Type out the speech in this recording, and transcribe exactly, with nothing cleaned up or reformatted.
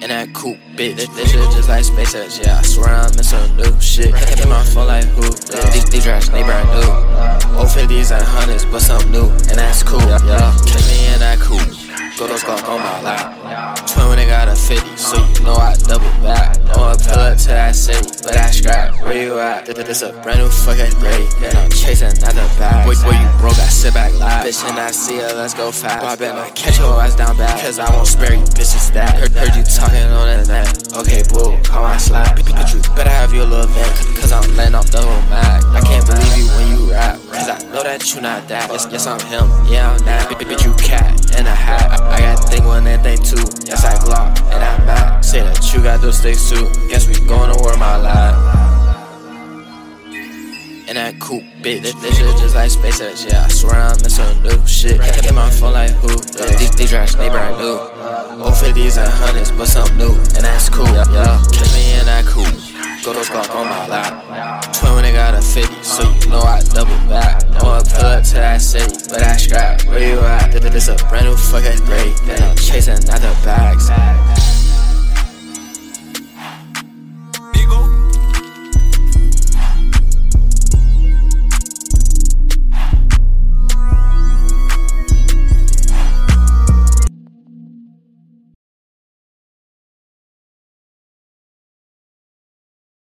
In that coupe, bitch. This, this shit just like SpaceX, yeah. I swear I'm in some new shit. Hit my phone like who? These, these drugs, they brand new. old fifties and hundreds, but something new, and that's cool. Yeah, catch me in that coupe. Go to scarf on my lap. Twin when they got a fifty, so you know I double back. I'ma pull up to that city, but I scrap. Where you at? This a brand new fucking grade, and I'm chasing out the bag. Boy, boy, you broke, I sit back live. Bitch, and I see her, let's go fast. I bet I catch your ass down bad, cause I won't spare you, bitches that. Heard, heard you talking on the net. Okay, boo, call my slap. But you better have your little vent, cause I'm letting off the whole mag. I can't believe you when you rap, cause I know that you not that. Yes, yes I'm him, yeah I'm that. Bitch, you cat in a hat. I got thing one and thing two. Yes, I Glock and I'm back. Say that you got those sticks too. Guess we going to war my lab. In that coupe, bitch. This, this shit just like SpaceX, yeah. I swear I'm in some new shit. Hit my phone like who? These, these drugs, they brand new. old fifties and hundreds, but something new, and that's cool. Yeah, catch me in that coupe. Go to scarf on my lap. Twin when they got a fifty, so you know I double back. I'ma pull up to that city, but I scrap. Where you at? This a brand new fucking grade, and I'm chasing out the bags.